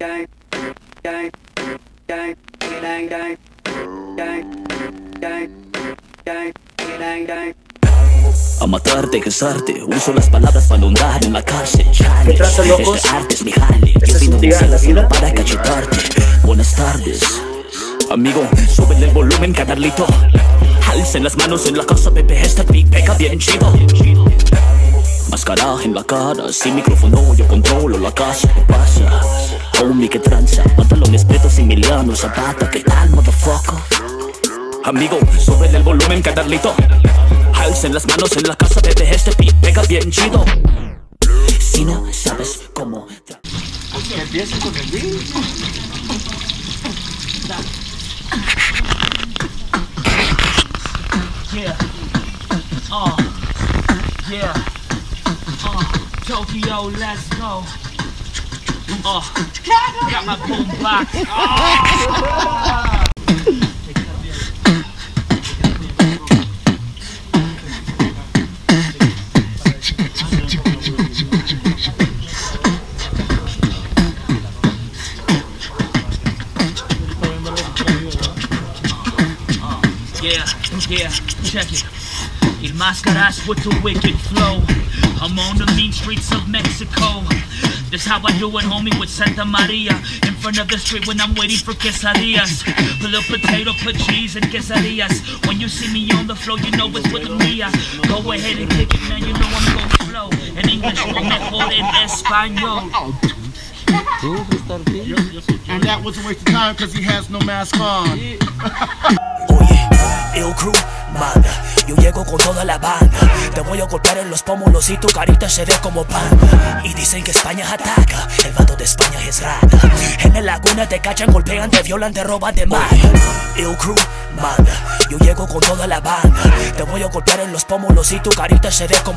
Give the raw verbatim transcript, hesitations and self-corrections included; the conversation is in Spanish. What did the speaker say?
A matarte, Kcasta, uso las palabras para inundar en la cárcel. Chale, este arte es mi jale. Yo vino de cielo solo para cachetarte. Buenas tardes, amigo, súbele el volumen, canalito. Alcen las manos en la casa, bebé, este beat pega bien chido. Máscara en la cara, sin micrófono yo controlo la casa. ¿Qué pasa? Homie, que tranza, pantalones pretos y Emiliano Zapata. ¿Qué tal, motherfucker? Amigo, súbele el volumen, canalito. Alcen las manos en la casa, bebé, este beat pega bien chido. Si no sabes cómo... Que empiece con el beat. Yeah. Uh. Yeah. Uh. Tokyo, let's go. Uh. Got my boom box. Uh. Yeah, yeah, check it. Il Mascaras with the wicked flow. I'm on the mean streets of Mexico. That's how I do it, homie, with Santa Maria. In front of the street when I'm waiting for quesadillas. Put a potato, put cheese and quesadillas. When you see me on the floor, you know it's with me. Go ahead and kick it, man, you know I'm gon' flow. En English, o mejor en español. And that was a waste of time because he has no mask on. Oye, ill crew, manda. Yo llego con toda la banda. Te voy a golpear en los pómulos y tu carita se ve como panda. Y dicen que España ataca, el vato de España es rata. En la laguna te cachan, golpean, te violan, te roban, te matan. Ill crew, manda. Yo llego con toda la banda. Te voy a golpear en los pómulos y tu carita se ve como